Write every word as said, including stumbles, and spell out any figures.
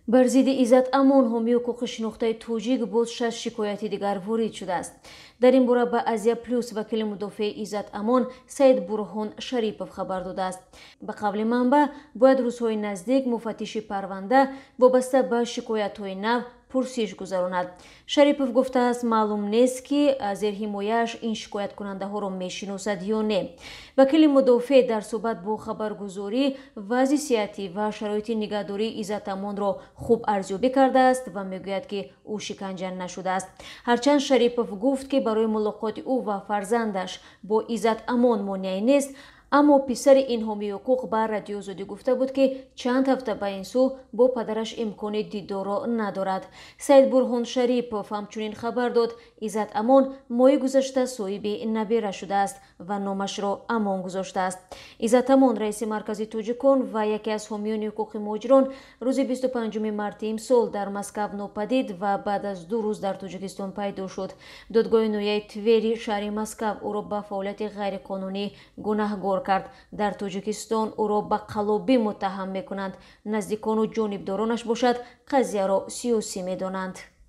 бар зидди Иззат Амон ҳомии ҳуқуқи шинохтаи тоҷик боз шаш шикояти дигар ворид шудааст. дар ин бора ба Азия Плюс вакили мудофиаи Иззат Амон Саид Бурҳон Шарипов хабар додааст. ба қавли манба, бояд рӯзҳои наздик муфаттиши парванда вобаста ба шикоятҳои нав пурсиш гузаронад. Шарипов гуфтааст, маълум нест ки зерҳимояаш ин шикояткунандаҳоро мешиносад ё не. Вакили мудофиа дар суҳбат бо хабаргузории вазъи сиҳатӣ ва шароити нигаҳдории Иззат Амонро хуб арзёбӣ кардааст ва мегӯяд ки ӯ шиканҷа нашудааст. Ҳарчанд Шарипов гуфт ки барои мулоқоти ӯ ва фарзандаш бо Иззат Амон монеае нест, аммо писари ин ҳомии ҳуқуқ ба радиозодӣ гуфта буд ки чанд ҳафта ба ин сӯ бо падараш имкони дидорро надорад. Саид Бурҳон Шарипов ҳамчунин хабар дод, Иззат Амон моҳи гузашта соҳиби набира шудааст ва номашро Амон гузоштааст. Иззат Амон раиси маркази тоҷикон ва яке аз ҳомиёни ҳуқуқи муҳоҷирон рӯзи бисту панҷуми марти имсол дар Москав нопадид ва баъд аз ду рӯз дар Тоҷикистон пайдо шуд. Додгоҳи ноҳияи Твери шаҳри Москав ӯро ба фаъолияти ғайриқонунӣ гунаҳгор кард. дар Тоҷикистон ӯро ба қаллобӣ муттаҳам мекунанд. наздикону ҷонибдоронаш бошад, қазияро сиёсӣ медонанд.